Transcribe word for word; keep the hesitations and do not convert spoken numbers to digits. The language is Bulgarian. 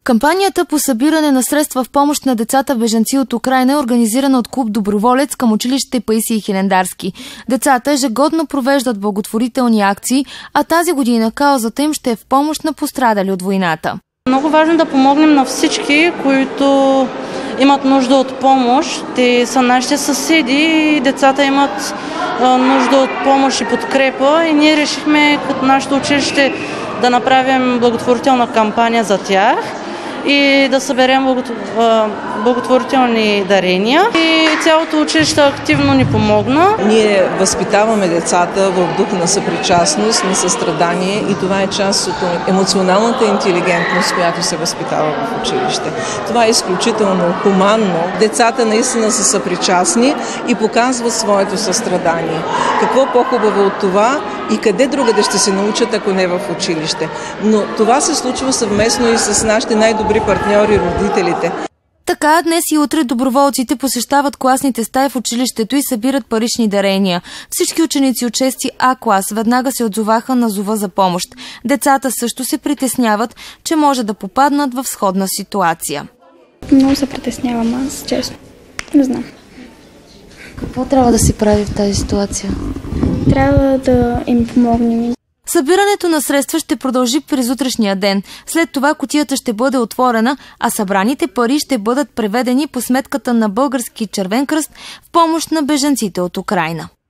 Кампанията по събиране на средства в помощ на децата бежанци от Украйна е организирана от клуб Доброволец към училище Паисий Хилендарски. Децата ежегодно провеждат благотворителни акции, а тази година каузата им ще е в помощ на пострадали от войната. Много важно да помогнем на всички, които имат нужда от помощ. Те са нашите съседи и децата имат нужда от помощ и подкрепа. И ние решихме като нашето училище да направим благотворителна кампания за тях и да съберем благотворителни дарения. И цялото училище активно ни помогна. Ние възпитаваме децата в дух на съпричастност, на състрадание и това е част от емоционалната интелигентност, която се възпитава в училище. Това е изключително хуманно. Децата наистина са съпричастни и показват своето състрадание. Какво по-хубаво от това и къде другаде ще се научат, ако не в училище. Но това се случва съвместно и с нашите най-добри партньори, родителите. Така, днес и утре доброволците посещават класните стаи в училището и събират парични дарения. Всички ученици от шести А клас веднага се отзоваха на зова за помощ. Децата също се притесняват, че може да попаднат в сходна ситуация. Много се притеснявам аз, честно. Не знам. Какво трябва да се прави в тази ситуация? Трябва да им помогнем. Събирането на средства ще продължи през утрешния ден. След това кутията ще бъде отворена, а събраните пари ще бъдат преведени по сметката на Български червен кръст в помощ на бежанците от Украйна.